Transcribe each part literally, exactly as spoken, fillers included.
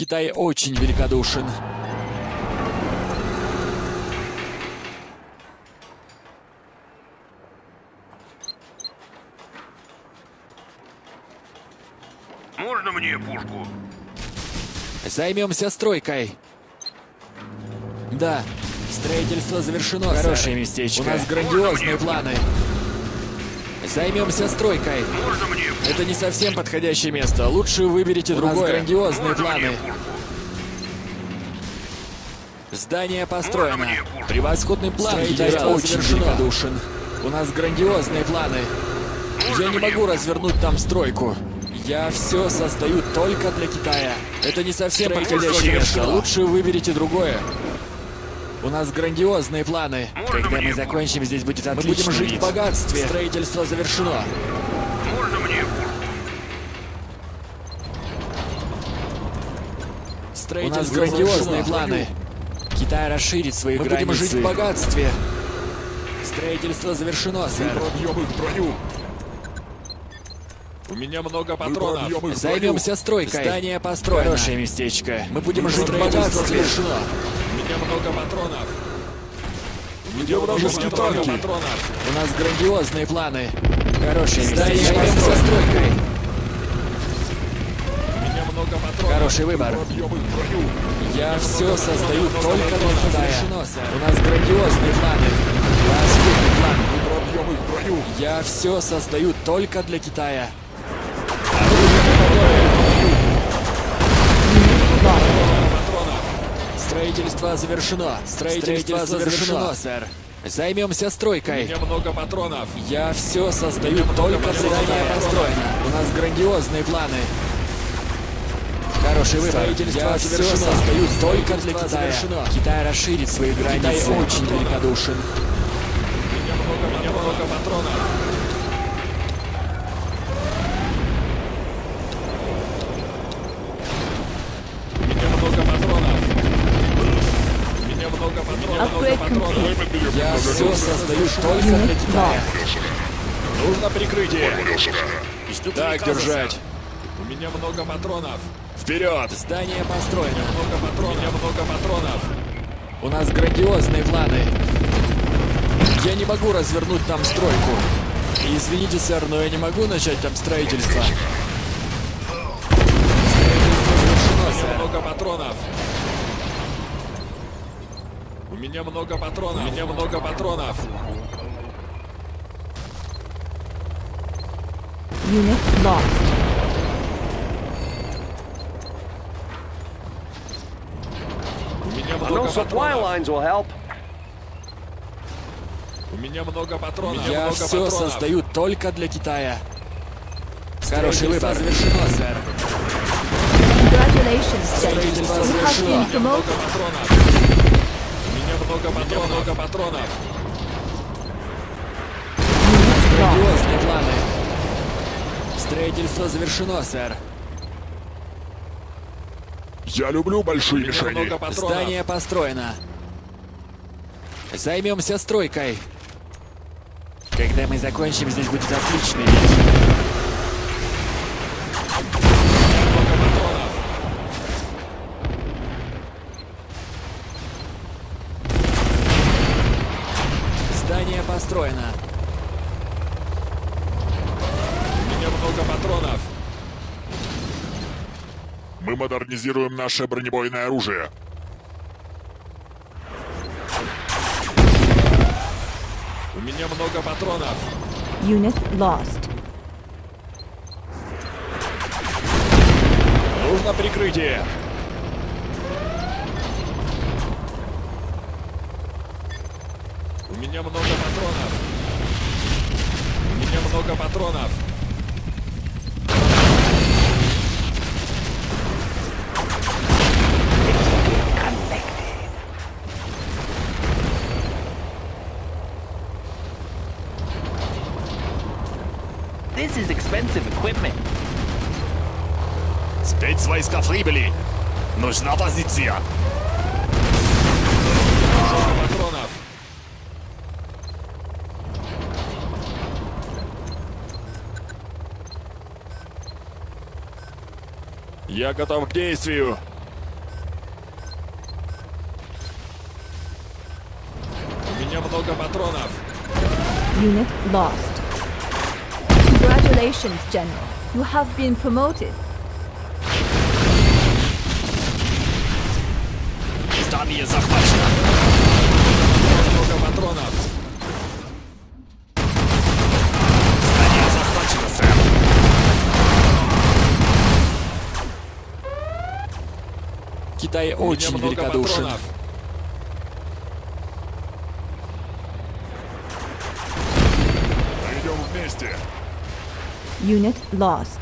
Китай очень великодушен. Можно мне пушку? Займемся стройкой. Да, строительство завершено, Хорошее сэр. местечко. У нас грандиозные планы. Займемся стройкой. Можно мне пушку? Это не совсем подходящее место. Лучше выберите У другое. нас грандиозные Можно планы. мне пушку? Здание построено. Можно мне пушку? Превосходный план. Строительство Китай очень завершено. великодушен. У нас грандиозные планы. Можно Я не мне могу развернуть там стройку. Я все создаю только для Китая. Это не совсем Строительство подходящее место. завершено. Лучше выберите другое. У нас грандиозные планы. Можно Когда мне мы закончим, здесь будет Мы отличный будем жить вид. в богатстве. Строительство завершено. Можно мне пушку? Строительство У нас грандиозные завершено. планы. Китай расширит свои Мы границы. будем жить в богатстве. Строительство завершено, сэр. Пробьем их броню. У меня много Мы патронов. пробьем их броню. Займемся стройкой. Здание построено. Хорошее местечко. Мы будем Мы жить в строительство богатстве. завершено. У меня много патронов. Где вражеские танки? Патронов. У нас грандиозные планы. Хорошее Здание местечко. займемся стройкой. У меня много патронов. Хороший выбор. Пробьем их броню. Я все создаю только для Китая. У нас грандиозные планы. Превосходный план. Мы пробьем их броню. Я все создаю только для Китая. Строительство завершено. Строительство завершено, сэр. Займемся У стройкой. меня много патронов. Я все создаю только для Здание построено. У нас грандиозные планы. Хороший выбор. Строительство Я все все создаю только для Строительство Китая. завершено. Китай расширит свои Китай границы. очень великодушен. У меня много, у меня много патронов. У меня много патронов. У меня много патронов. Upgrade Много патронов. complete. Я все создаю только для Китая. Нужно прикрытие. Так держать. У меня много патронов. Вперед! Здание построено. Много патронов. У меня много патронов. У нас грандиозные планы. Я не могу развернуть там стройку. Извините, сэр, но я не могу начать там строительство. Строительство завершено, У меня сэр. много патронов. У меня много патронов. У меня много патронов. Unit lost. У меня No много supply патронов. lines will help. У меня много патронов. Я много все патронов. создаю только для Китая. Хороший выбор. Завершено, сэр. Congratulations, State. Строительство You have завершено. been Много promoted. патронов. У меня много патронов. Много патронов. Unit lost. Грандиозные планы. Строительство завершено, сэр. Я люблю большие У меня мишени. много патронов. Здание построено. Займемся стройкой. Когда мы закончим, здесь будет отличный вид. Много патронов. Здание построено. У меня много патронов. Мы модернизируем наше бронебойное оружие. У меня много патронов. Unit lost. Нужно прикрытие. У меня много патронов. У меня много патронов. This is expensive equipment. Спецвойска прибыли. Нужна позиция. Много патронов. Я готов к действию. Unit lost. Congratulations, General. You have been promoted. Здание захвачено. Много патронов. Здание захвачено, сэр. Китай У меня очень много великодушен. патронов. Мы идем вместе. Unit lost.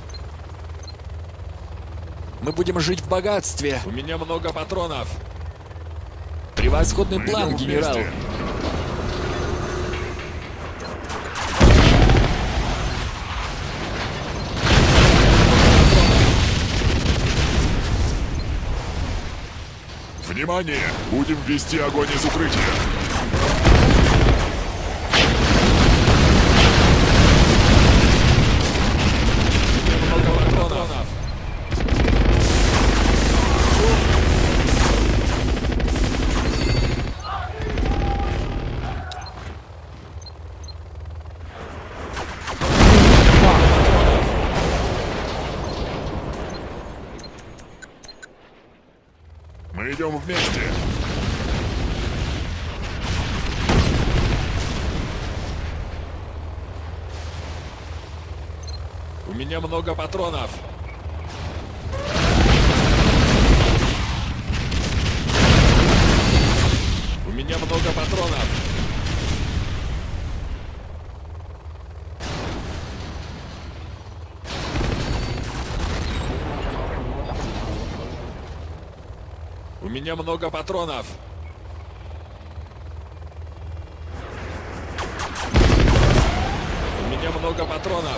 Мы будем жить в богатстве. У меня много патронов. Превосходный Мы план, идем генерал. вместе. Внимание! Будем вести огонь из укрытия. Много патронов. Мы идем вместе. У меня много патронов. У меня много патронов. У меня много патронов. У меня много патронов.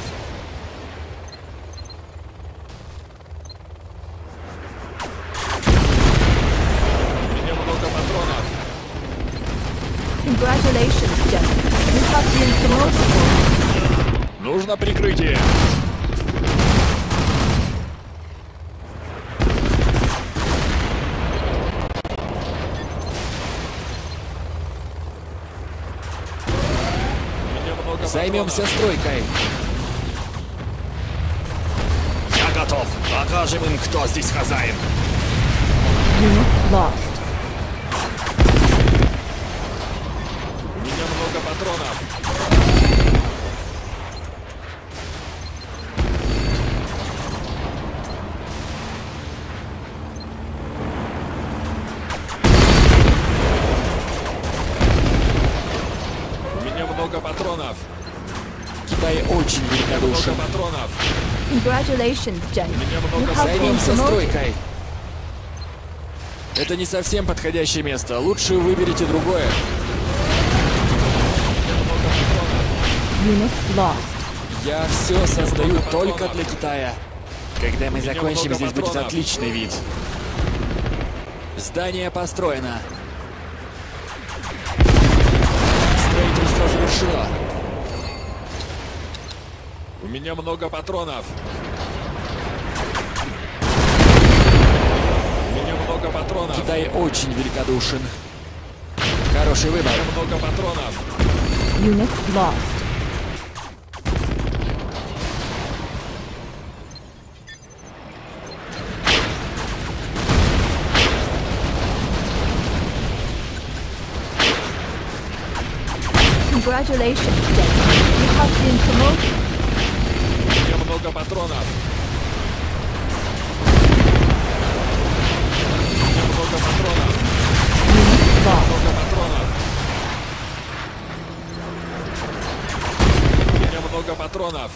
У меня много патронов. Congratulations, General. You have been promoted. Нужно прикрытие. У меня много Займемся патронов. стройкой. Я готов. Покажем им, кто здесь хозяин. Unit lost. У меня много патронов. У меня много патронов. Китай очень Много великодушен. патронов. Congratulations, General. меня You много have been Займемся promoted. стройкой. Это не совсем подходящее место. Лучше выберите другое. Unit lost. Я все создаю только для Китая. Когда мы меня закончим, много здесь будет патронов. отличный вид. Здание построено. Строительство завершено. У меня много патронов. У меня много патронов. Китай очень великодушен. Хороший выбор. У меня много патронов. Unit lost. Congratulations, General. You have been promoted. У меня много патронов. У меня много патронов. Unit lost. Много патронов. У меня много патронов.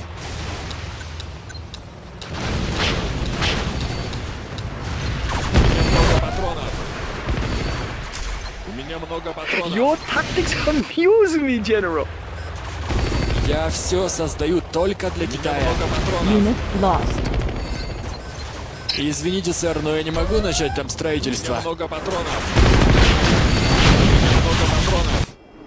У меня много патронов. У меня много патронов. Your tactics confuse me, General. Я все создаю только для У меня Китая. много патронов. Unit lost. Извините, сэр, но я не могу начать там У меня строительство. много патронов. У меня много патронов.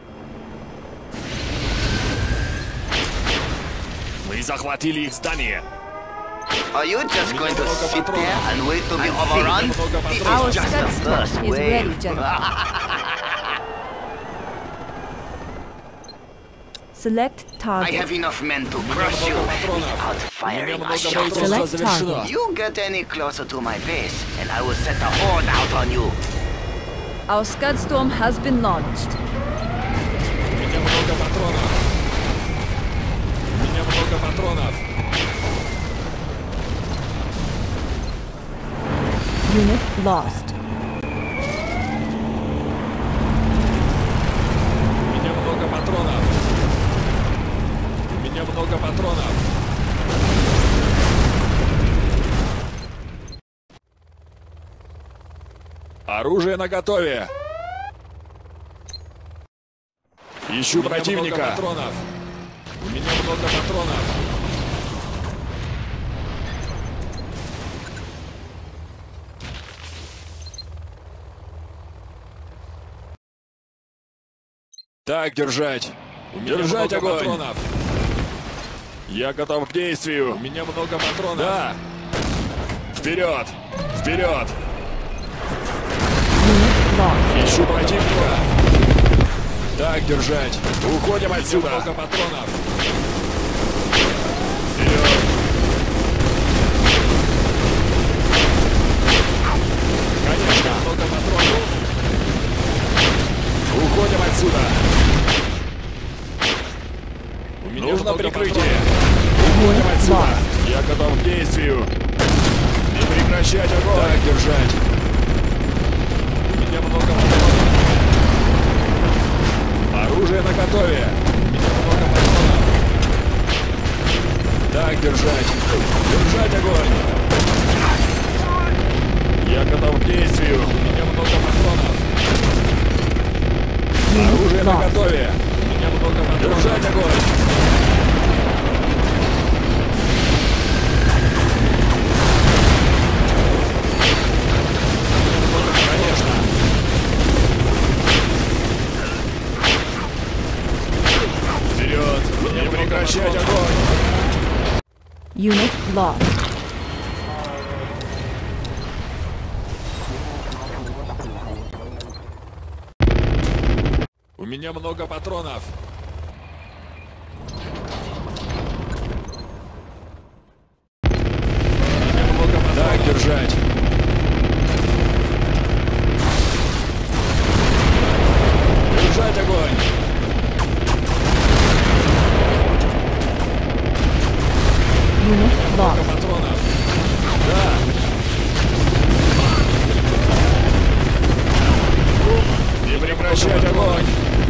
Мы захватили их здание. Are you just going to много sit патронов. there and wait to be У overrun? меня много This патронов. Our is just the Scud first Squad is ready, wave. General. Select I target. have enough men to crush you without firing a shot. Строительство Select завершено. target. You get any closer to my base, and I will set a horde out on you. Our Scud Storm has been launched. У меня много патронов. У меня много патронов. Unit lost. У меня много патронов. У меня много патронов. Оружие наготове. Ищу У меня много противника. патронов. У меня много патронов. Так держать. У меня Держать много огонь. патронов. Я готов к действию. У меня много патронов. Да. Вперед. Вперед. Unit lost. Ищу противника. Так держать. Уходим У меня отсюда. много патронов. Вперед. Конечно. Много патронов. Уходим отсюда. У меня Нужно много прикрытие. патронов. Уходим Unit отсюда. lost. Я готов к действию. Не прекращать огонь. Так держать. У меня много патронов. Оружие наготове. У меня много патронов. Так держать. Держать огонь. Я готов к действию. У меня много патронов. Оружие Unit lost. наготове. У меня много патронов. Держать огонь. Конечно. Вперед. Не прекращать огонь. Unit lost. У меня много патронов. У меня много патронов. Так держать. Держать огонь. Unit Много lost. патронов. Да. Не прекращать огонь.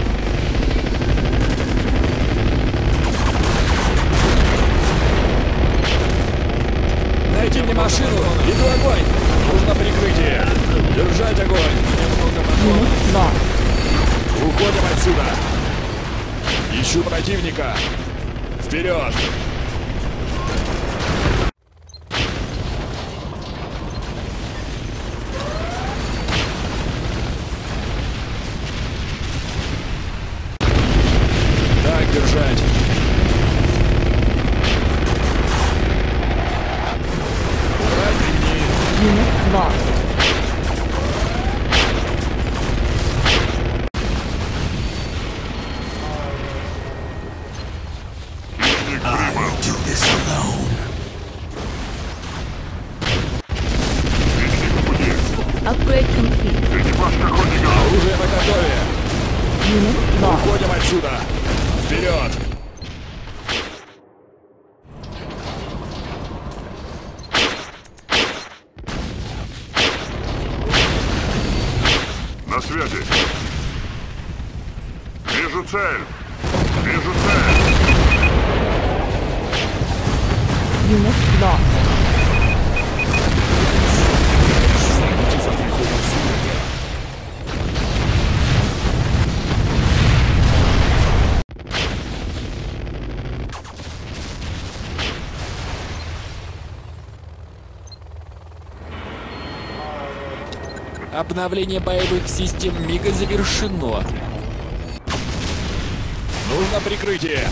Найди мне машину. Иду огонь. Нужно прикрытие. Держать огонь. Unit lost. Уходим отсюда. Ищу противника. Вперед. Так держать. Убрать ремни. Unit lost. Upgrade complete. Оружие наготове. Unit lost. Уходим отсюда. Вперед. На связи. Вижу цель. Вижу цель. Unit lost. Обновление боевых систем Мига завершено. Нужно прикрытие.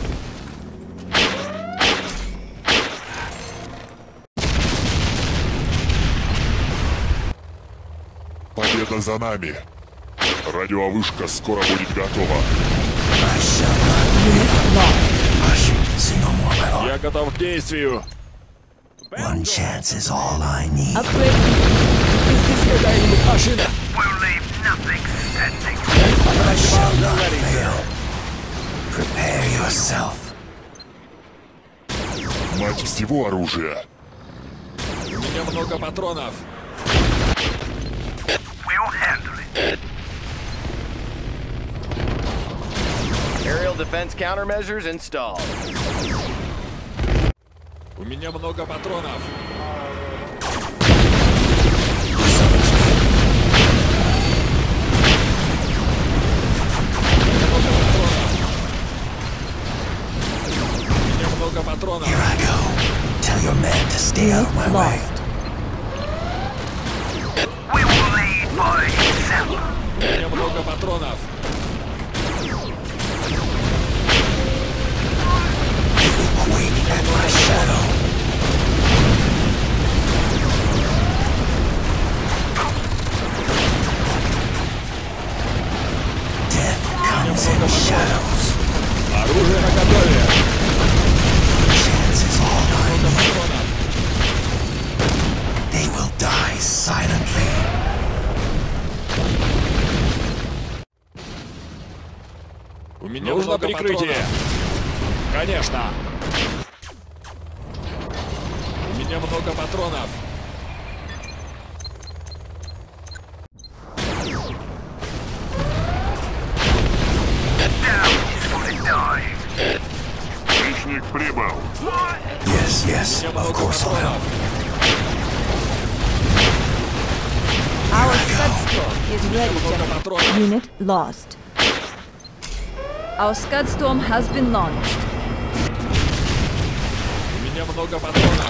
Победа за нами. Радиовышка скоро будет готова. Unit Я готов к действию. One chance is all I need. Upgrade. Здесь какая-нибудь машина. I shall not fail. Prepare yourself. Мать всего оружия. У меня много патронов. Aerial defense countermeasures installed. У меня много патронов. У меня много патронов. Here I go. Tell your men to stay out of my way. Lost. У меня много патронов. Quake at my shadow. Death comes in shadows. Оружие наготове. Chance is all I Много need. патронов. They will die silently. У меня Нужно много прикрытие. патронов. Конечно. У меня много патронов. Хищник прибыл. Yes, У yes, меня of много course I'll help. патронов. Our Scudstorm is ready, Много General. патронов. Unit lost. Our Scudstorm has been launched. У меня много патронов.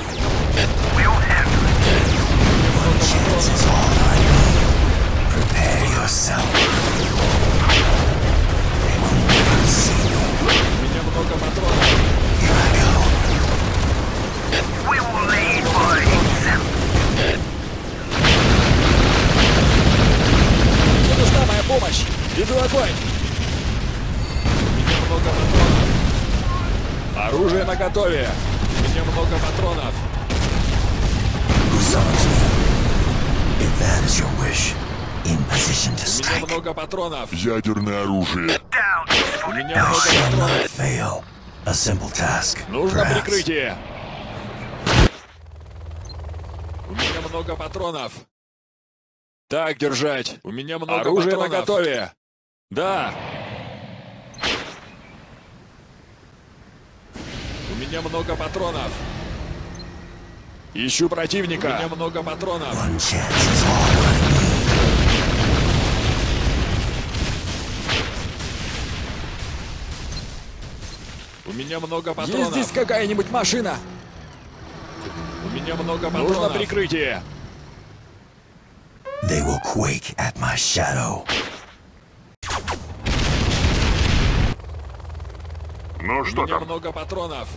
One chance is all I need. Prepare yourself. They will never see me. У меня много патронов. Here I go. Мне нужна моя помощь. Иду огонь. У меня много патронов. Оружие наготове. У меня много патронов. Who summons me? If that is your wish, in position to У меня strike. много патронов. Ядерное оружие. У меня Thou много shall not патронов. fail. A simple task. Нужно perhaps. прикрытие. У меня много патронов. Так держать. У меня много Оружие патронов. наготове. Да. У меня много патронов. Ищу противника. У меня много патронов. One chance is all I need. У меня много Есть патронов. здесь какая-нибудь машина? У меня много патронов. Нужно прикрытие. They will quake at my shadow. Ну У что меня там? много патронов.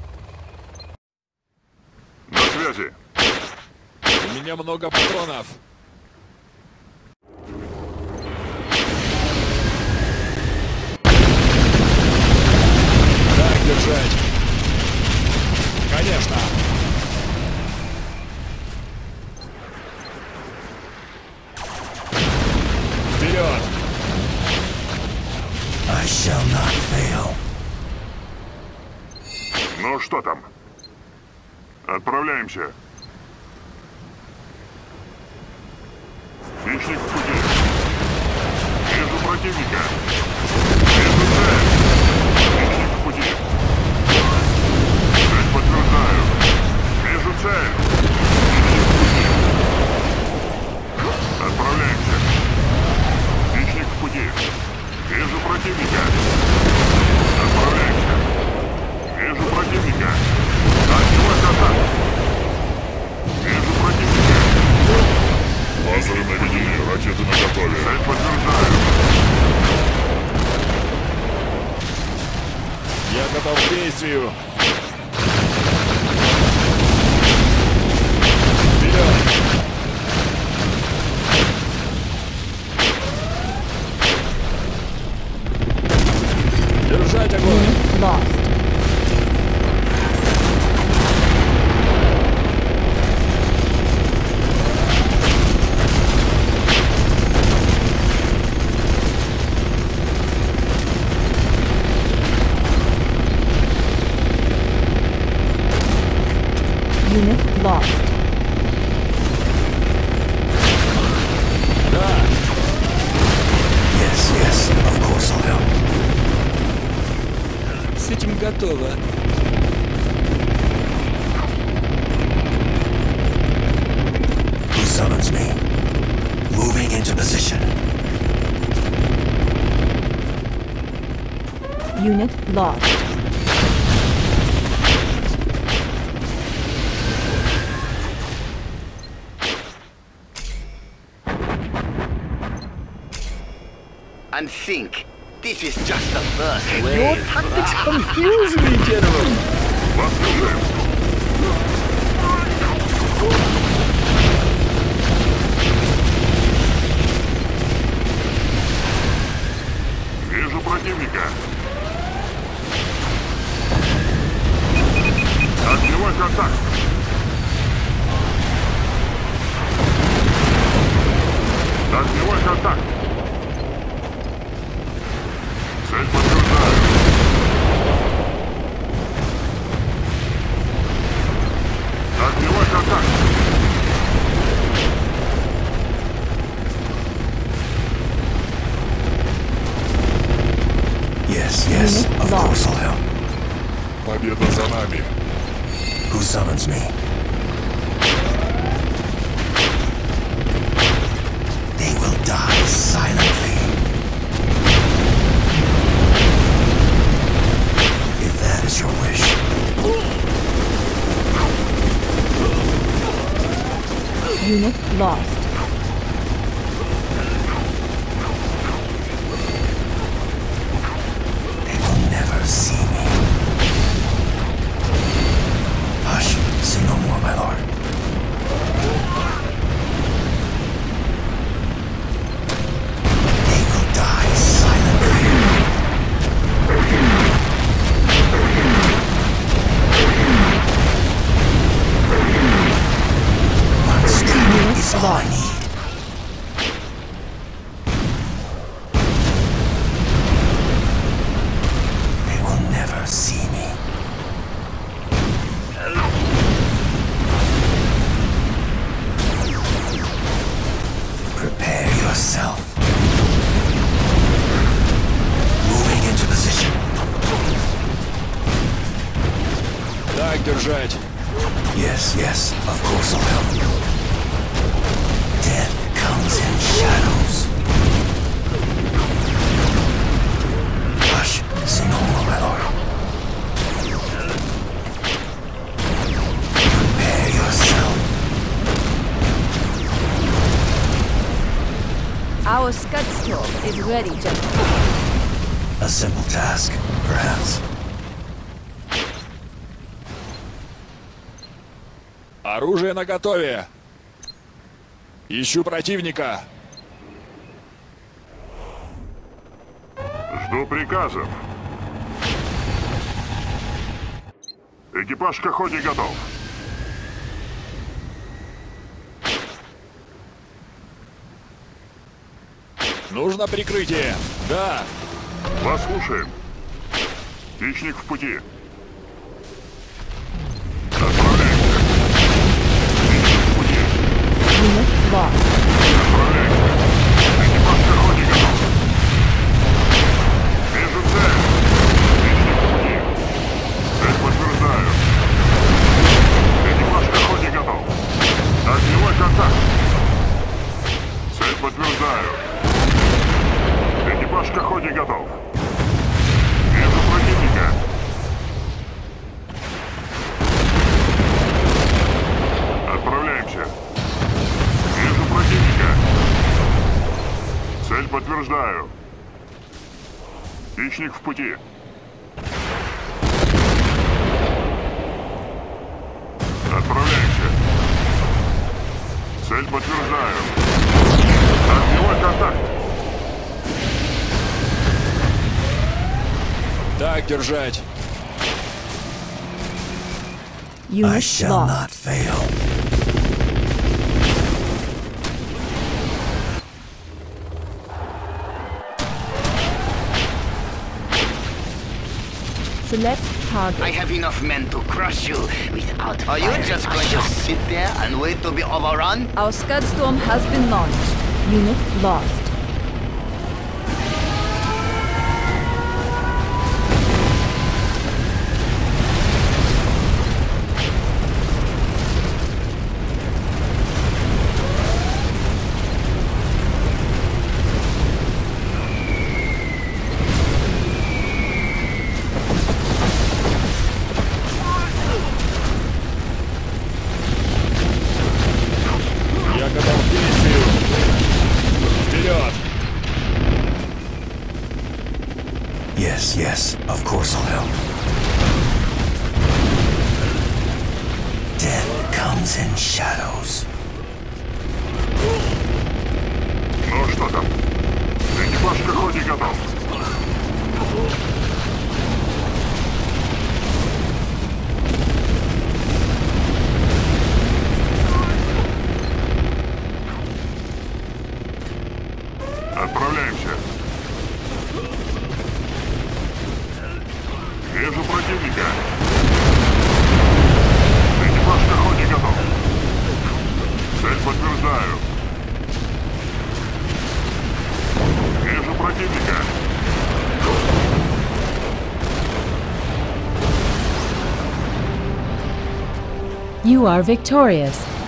На связи. У меня много патронов. Так держать. Конечно. Вперед. I shall not fail. Ну что там? Отправляемся. Хищник в пути. Вижу противника. Вижу цель. Хищник в пути. Цель подтверждаю. Вижу цель. Хищник в пути. Отправляемся. Хищник в пути. Вижу противника. Отправляемся. Вижу противника. Началась атака. Вижу противника. Лазеры наведены, ракеты наготове. Цель подтверждаю. Я готов к действию. Вперед. Держать огонь. Unit lost. Unit lost. Да, Yes, yes, of course I'll help. С этим готово. Who summons me? Moving into position. Unit lost. And think, this is just the first Your wave. tactics confuse me, General. Вас слушаем. Вижу противника. Огневой контакт. Огневой контакт. Цель подтверждаю. Огневой контакт. Yes, yes, of course I'll help. Победа за нами. Who summons me? They will die silently. If that is your wish. Unit lost. They will never see me. Hush, say no more, my lord. They will die silently. One strike is all I need. They will never see me. Prepare yourself. Moving into position. так держать. Yes, yes, of course I'll help you. Death comes in shadows. Hush, say no more, my lord. Prepare yourself. Our Scud storm is ready, General. A simple task, perhaps. Оружие наготове. Ищу противника. Жду приказов. Экипаж к охоте готов. Нужно прикрытие. Да. Вас слушаем. Хищник в пути. Отправляемся. Хищник в пути. Unit lost. Отправляемся. Экипаж к охоте готов. Вижу цель. Хищник в пути. Цель подтверждаю. Экипаж к охоте готов. Огневой контакт. Цель подтверждаю. Экипаж к охоте готов. Вижу противника. Отправляемся. Вижу противника. Цель подтверждаю. Хищник в пути. Отправляемся. Цель подтверждаю. Огневой контакт. Так держать. I Unit shall lost. not fail. Select target. I have enough men to crush you without Are you just going to sit there and wait to be overrun? Our Scud Storm has been launched. Unit lost. Я готов к действию. Вперед! Yes, yes, of course I'll help. Death comes in shadows. Ну что там? Экипаж к охоте готов. Отправляемся. Вижу противника. Экипаж к охоте готов. Цель подтверждаю. Вижу противника. You are victorious.